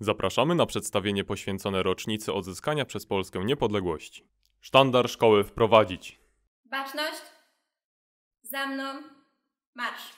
Zapraszamy na przedstawienie poświęcone rocznicy odzyskania przez Polskę niepodległości. Sztandar szkoły wprowadzić. Baczność! Za mną! Marsz!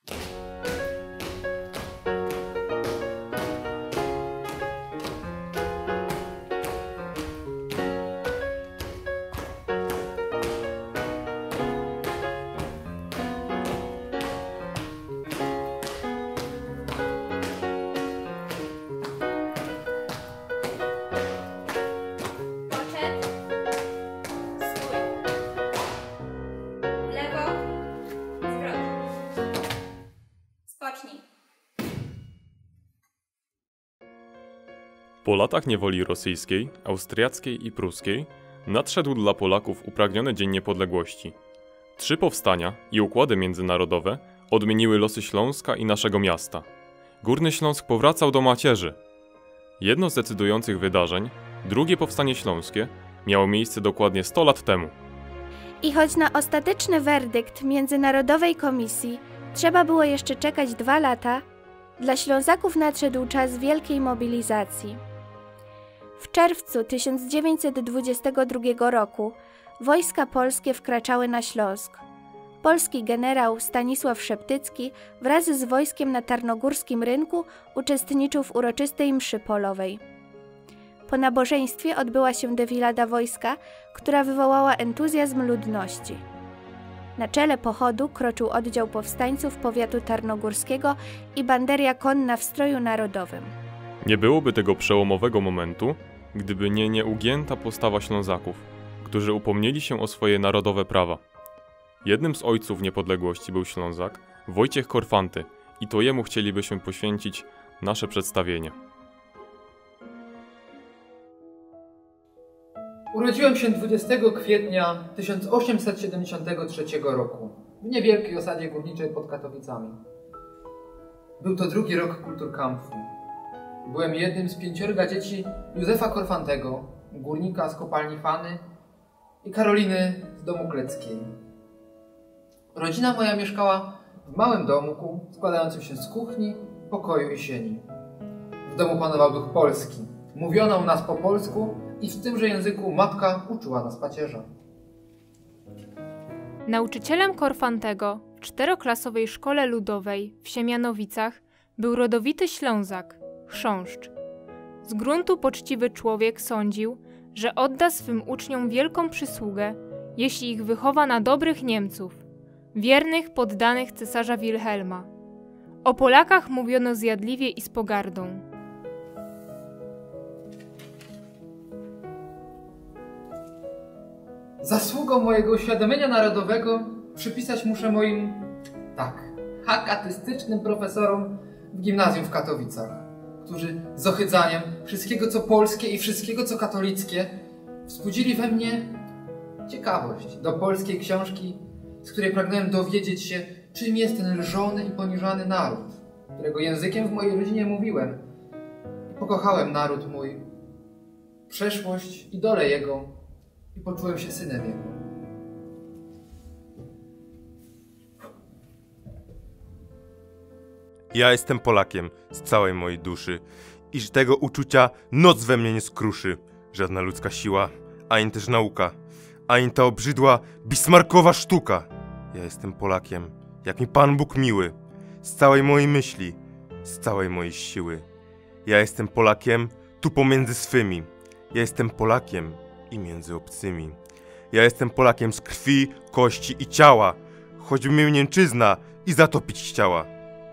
Po latach niewoli rosyjskiej, austriackiej i pruskiej nadszedł dla Polaków upragniony Dzień Niepodległości. 3 powstania i układy międzynarodowe odmieniły losy Śląska i naszego miasta. Górny Śląsk powracał do macierzy. Jedno z decydujących wydarzeń, drugie powstanie śląskie, miało miejsce dokładnie 100 lat temu. I choć na ostateczny werdykt Międzynarodowej Komisji trzeba było jeszcze czekać 2 lata, dla Ślązaków nadszedł czas wielkiej mobilizacji. W czerwcu 1922 roku wojska polskie wkraczały na Śląsk. Polski generał Stanisław Szeptycki wraz z wojskiem na Tarnogórskim Rynku uczestniczył w uroczystej mszy polowej. Po nabożeństwie odbyła się defilada wojska, która wywołała entuzjazm ludności. Na czele pochodu kroczył oddział powstańców powiatu tarnogórskiego i banderia konna w stroju narodowym. Nie byłoby tego przełomowego momentu, gdyby nie nieugięta postawa Ślązaków, którzy upomnieli się o swoje narodowe prawa. Jednym z ojców niepodległości był Ślązak Wojciech Korfanty i to jemu chcielibyśmy poświęcić nasze przedstawienie. Urodziłem się 20 kwietnia 1873 roku w niewielkiej osadzie górniczej pod Katowicami. Był to 2. rok Kulturkampfu. Byłem jednym z 5 dzieci Józefa Korfantego, górnika z kopalni Fany i Karoliny z domu Kleckiej. Rodzina moja mieszkała w małym domku składającym się z kuchni, pokoju i sieni. W domu panował duch polski. Mówiono u nas po polsku i w tymże języku matka uczyła nas pacierza. Nauczycielem Korfantego w 4-klasowej szkole ludowej w Siemianowicach był rodowity Ślązak, chrząszcz. Z gruntu poczciwy człowiek sądził, że odda swym uczniom wielką przysługę, jeśli ich wychowa na dobrych Niemców, wiernych poddanych cesarza Wilhelma. O Polakach mówiono zjadliwie i z pogardą. Zasługą mojego uświadomienia narodowego przypisać muszę moim, hakatystycznym profesorom w gimnazjum w Katowicach, którzy z ochydzaniem wszystkiego co polskie i wszystkiego co katolickie wzbudzili we mnie ciekawość do polskiej książki, z której pragnąłem dowiedzieć się, czym jest ten lżony i poniżany naród, którego językiem w mojej rodzinie mówiłem. I pokochałem naród mój, przeszłość i dolę jego i poczułem się synem jego. Ja jestem Polakiem z całej mojej duszy i że tego uczucia noc we mnie nie skruszy. Żadna ludzka siła, ani też nauka, ani ta obrzydła bismarckowa sztuka. Ja jestem Polakiem, jak mi Pan Bóg miły, z całej mojej myśli, z całej mojej siły. Ja jestem Polakiem tu pomiędzy swymi. Ja jestem Polakiem i między obcymi. Ja jestem Polakiem z krwi, kości i ciała, choćby mnie Niemczyzna i zatopić chciała.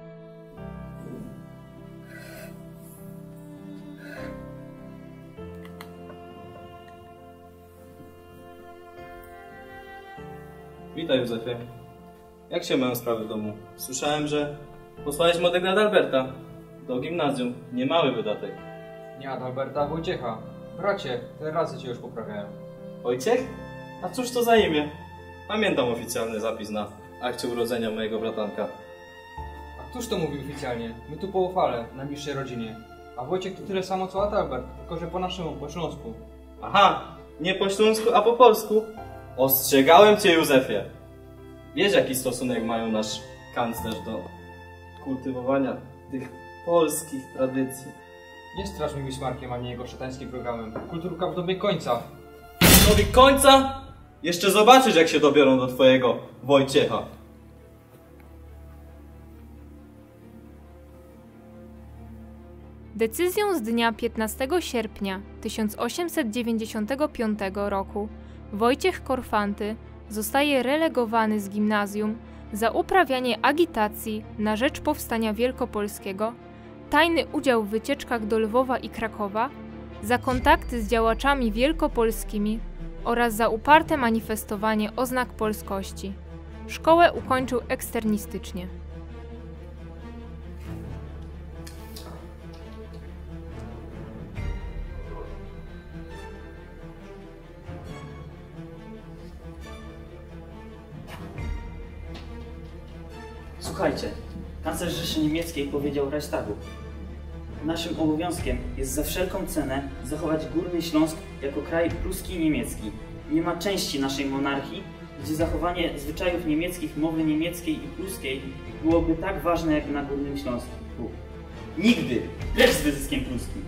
Witaj, Józefie. Jak się mają sprawy w domu? Słyszałem, że posłałeś młodego Adalberta do gimnazjum. Niemały wydatek. Nie Adalberta, a Wojciecha. Bracie, te razy cię już poprawiają. Wojciech? A cóż to za imię? Pamiętam oficjalny zapis na akcie urodzenia mojego bratanka. A któż to mówi oficjalnie? My tu po uchwale, na bliższej rodzinie. A Wojciech to tyle samo co Adalbert, tylko że po naszemu, po śląsku. Aha, nie po śląsku, a po polsku. Ostrzegałem cię, Józefie. Wiesz, jaki stosunek mają nasz kanclerz do kultywowania tych polskich tradycji. Nie strasz mi Bismarckiem, ani jego szatańskim programem. Kulturka w dobie końca. W dobie końca? Jeszcze zobaczysz, jak się dobiorą do twojego Wojciecha. Decyzją z dnia 15 sierpnia 1895 roku Wojciech Korfanty zostaje relegowany z gimnazjum za uprawianie agitacji na rzecz powstania wielkopolskiego, tajny udział w wycieczkach do Lwowa i Krakowa, za kontakty z działaczami wielkopolskimi oraz za uparte manifestowanie oznak polskości. Szkołę ukończył eksternistycznie. Słuchajcie, kanclerz Rzeszy Niemieckiej powiedział Reichstagu: naszym obowiązkiem jest za wszelką cenę zachować Górny Śląsk jako kraj pruski i niemiecki. Nie ma części naszej monarchii, gdzie zachowanie zwyczajów niemieckich, mowy niemieckiej i pruskiej byłoby tak ważne jak na Górnym Śląsku. Nigdy! Precz z wyzyskiem pruskim!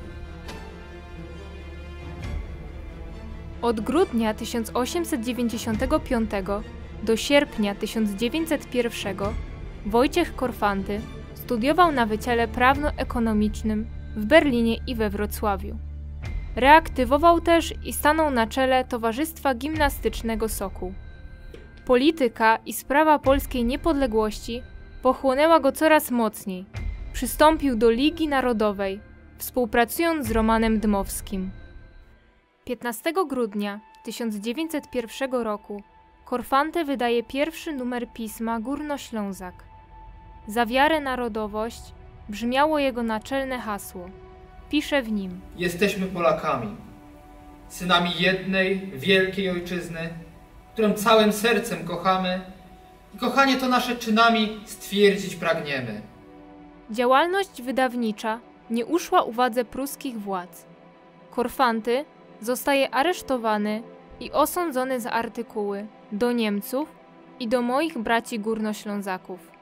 Od grudnia 1895 do sierpnia 1901 Wojciech Korfanty studiował na Wydziale Prawno-Ekonomicznym w Berlinie i we Wrocławiu. Reaktywował też i stanął na czele Towarzystwa Gimnastycznego Sokół. Polityka i sprawa polskiej niepodległości pochłonęła go coraz mocniej. Przystąpił do Ligi Narodowej, współpracując z Romanem Dmowskim. 15 grudnia 1901 roku Korfanty wydaje pierwszy numer pisma Górnoślązak. Za wiarę, narodowość brzmiało jego naczelne hasło. Pisze w nim: Jesteśmy Polakami, synami jednej, wielkiej ojczyzny, którą całym sercem kochamy i kochanie to nasze czynami stwierdzić pragniemy. Działalność wydawnicza nie uszła uwadze pruskich władz. Korfanty zostaje aresztowany i osądzony za artykuły do Niemców i do moich braci Górnoślązaków.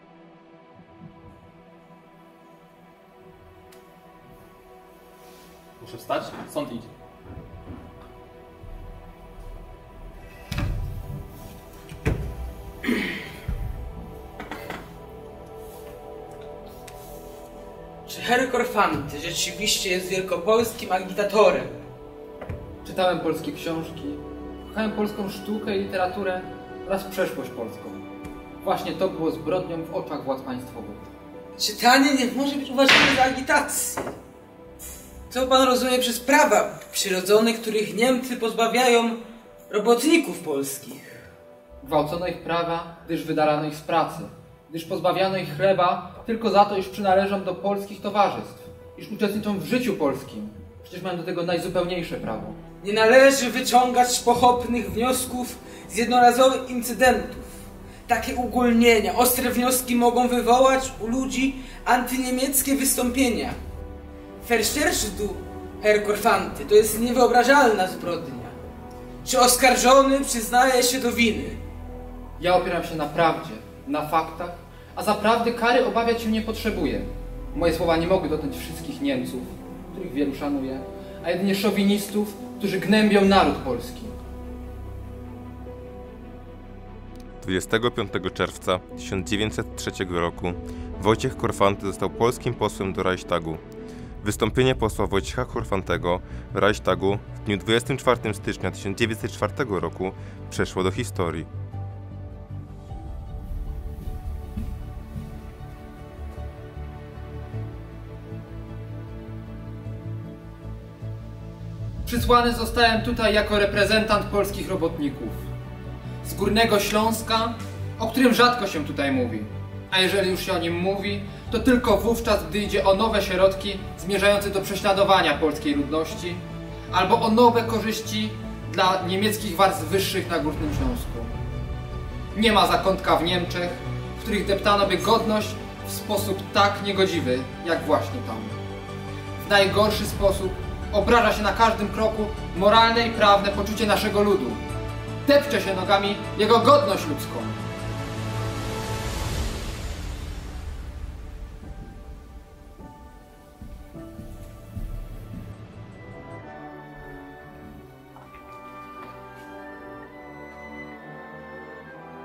Muszę wstać? Sąd idzie. Czy Herr Korfanty rzeczywiście jest wielkopolskim agitatorem? Czytałem polskie książki, kochałem polską sztukę i literaturę oraz przeszłość polską. Właśnie to było zbrodnią w oczach władz państwowych. Czytanie nie może być uważane za agitację. Co pan rozumie przez prawa przyrodzone, których Niemcy pozbawiają robotników polskich? Gwałcono ich prawa, gdyż wydalano ich z pracy, gdyż pozbawiano ich chleba tylko za to, iż przynależą do polskich towarzystw, iż uczestniczą w życiu polskim. Przecież mają do tego najzupełniejsze prawo. Nie należy wyciągać pochopnych wniosków z jednorazowych incydentów. Takie ugólnienia, ostre wnioski mogą wywołać u ludzi antyniemieckie wystąpienia. Versterschdu, Herr Korfanty, to jest niewyobrażalna zbrodnia. Czy oskarżony przyznaje się do winy? Ja opieram się na prawdzie, na faktach, a za prawdy kary obawiać się nie potrzebuję. Moje słowa nie mogły dotknąć wszystkich Niemców, których wielu szanuję, a jedynie szowinistów, którzy gnębią naród polski. 25 czerwca 1903 roku Wojciech Korfanty został polskim posłem do Reichstagu. Wystąpienie posła Wojciecha Korfantego w Reichstagu w dniu 24 stycznia 1904 roku przeszło do historii. Przysłany zostałem tutaj jako reprezentant polskich robotników. Z Górnego Śląska, o którym rzadko się tutaj mówi. A jeżeli już się o nim mówi, to tylko wówczas, gdy idzie o nowe środki zmierzające do prześladowania polskiej ludności, albo o nowe korzyści dla niemieckich warstw wyższych na Górnym Śląsku. Nie ma zakątka w Niemczech, w których deptano by godność w sposób tak niegodziwy, jak właśnie tam. W najgorszy sposób obraża się na każdym kroku moralne i prawne poczucie naszego ludu. Depcze się nogami jego godność ludzką.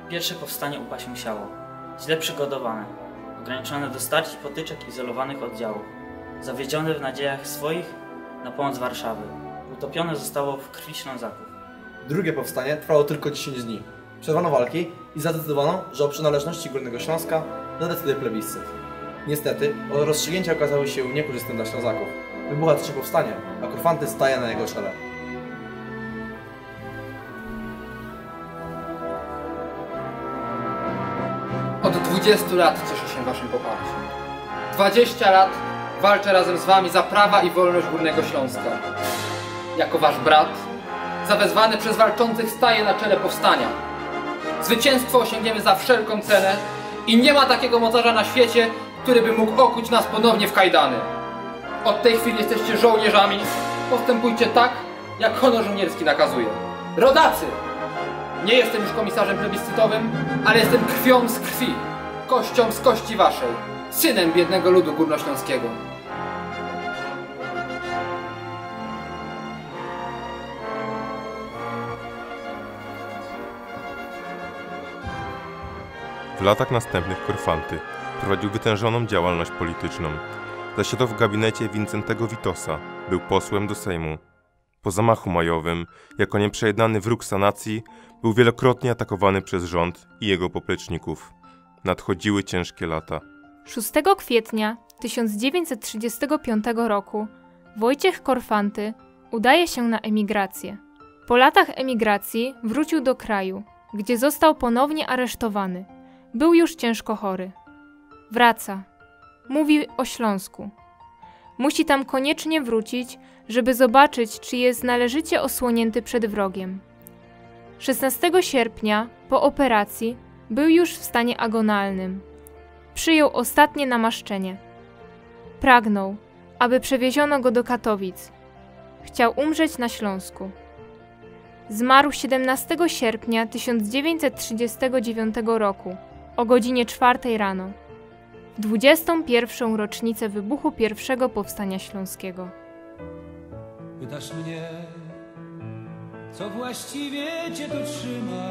Pierwsze powstanie upaść musiało. Źle przygotowane, ograniczone do starć i potyczek izolowanych oddziałów, zawiedzione w nadziejach swoich na pomoc Warszawy, utopione zostało w krwi Ślązaków. Drugie powstanie trwało tylko 10 dni. Przerwano walki i zadecydowano, że o przynależności Górnego Śląska zadecyduje plebiscyt. Niestety, rozstrzygnięcia okazały się niekorzystne dla Ślązaków. Wybucha trzecie powstanie, a Korfanty staje na jego czele. Od 20 lat cieszę się waszym poparciem. 20 lat walczę razem z wami za prawa i wolność Górnego Śląska. Jako wasz brat, zawezwany przez walczących staję na czele powstania. Zwycięstwo osiągniemy za wszelką cenę i nie ma takiego mocarza na świecie, który by mógł okuć nas ponownie w kajdany. Od tej chwili jesteście żołnierzami. Postępujcie tak, jak honor żołnierski nakazuje. Rodacy! Nie jestem już komisarzem plebiscytowym, ale jestem krwią z krwi, kością z kości waszej, synem biednego ludu górnośląskiego. W latach następnych Korfanty prowadził wytężoną działalność polityczną. Zasiadał w gabinecie Wincentego Witosa, był posłem do Sejmu. Po zamachu majowym, jako nieprzejednany wróg sanacji, był wielokrotnie atakowany przez rząd i jego popleczników. Nadchodziły ciężkie lata. 6 kwietnia 1935 roku Wojciech Korfanty udaje się na emigrację. Po latach emigracji wrócił do kraju, gdzie został ponownie aresztowany. Był już ciężko chory. Wraca. Mówi o Śląsku. Musi tam koniecznie wrócić, żeby zobaczyć, czy jest należycie osłonięty przed wrogiem. 16 sierpnia, po operacji, był już w stanie agonalnym. Przyjął ostatnie namaszczenie. Pragnął, aby przewieziono go do Katowic. Chciał umrzeć na Śląsku. Zmarł 17 sierpnia 1939 roku o godzinie 4 rano, w 21. rocznicę wybuchu pierwszego powstania śląskiego. Pytasz mnie, co właściwie cię tu trzyma?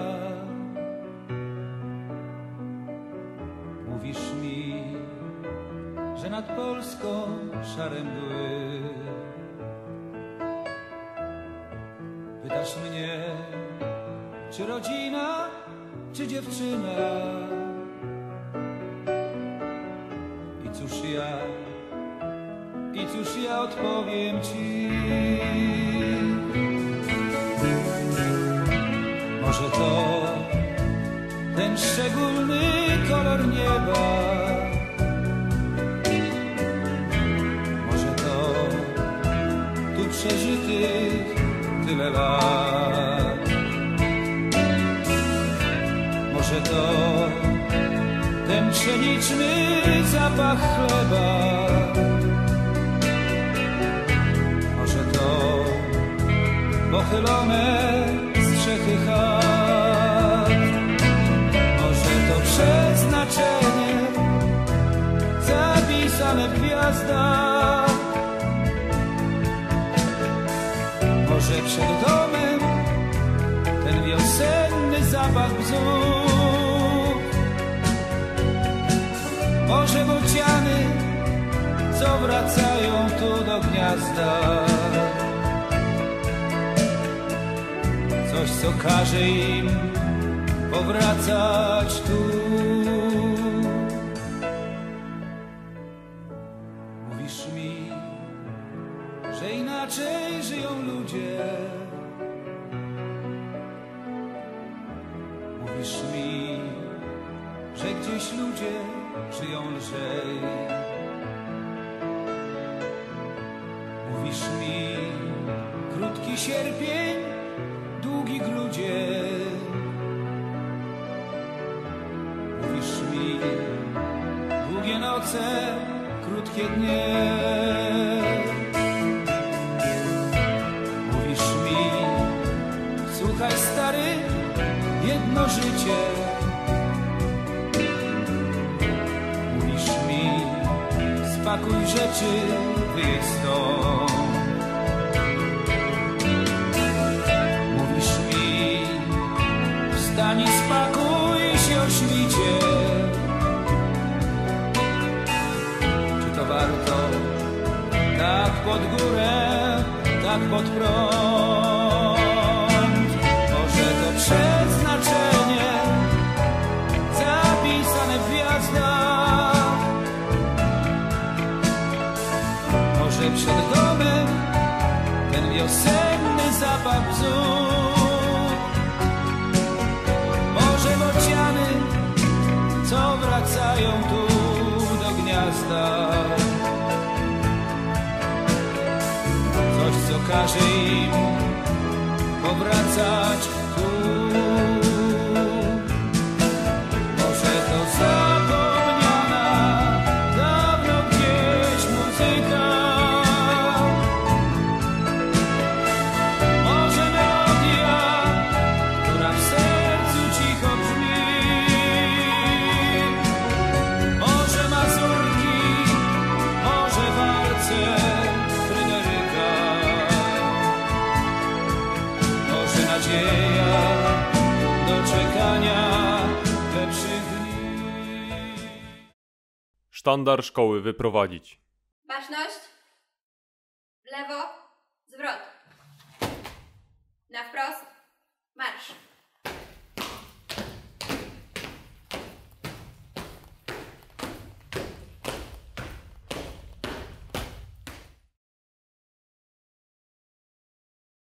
Mówisz mi, że nad Polską szare mgły. Pytasz mnie, czy rodzina, czy dziewczyna? I cóż ja odpowiem ci? Może to ten szczególny kolor nieba, może to tu przeżytych tyle lat, może to ten pszeniczny zapach chleba, może to pochylone strzechy chat, może to przeznaczenie zapisane w gwiazdach, może przed domem ten wiosenny zapach bzów, może bociany, co wracają tu do gniazda, coś, co każe im powracać tu. Mówisz mi, że inaczej żyją ludzie. Mówisz mi, że gdzieś ludzie żyją lżej. Mówisz mi, krótki sierpień, długi grudzień. Mówisz mi, długie noce, krótkie dnie. Mówisz mi, słuchaj stary, jedno życie. Spakuj rzeczy, wyjedź stąd. Mówisz mi, wstań i spakuj pod górę, tak pod prąd. Może to przeznaczenie zapisane w gwiazdach. Może przed domem ten wiosenny zapach bzów. Może bociany, co wracają tu do gniazda. Coś, co każe im powracać tu. Może to zapomniana dawno gdzieś muzyka. Może melodia, która w sercu cicho brzmi. Może mazurki, może walce Fryderyka. Może nadzieja do czekania lepszych dni. Sztandar szkoły wyprowadzić. Baczność. W lewo. Zwrot. Na wprost. Marsz.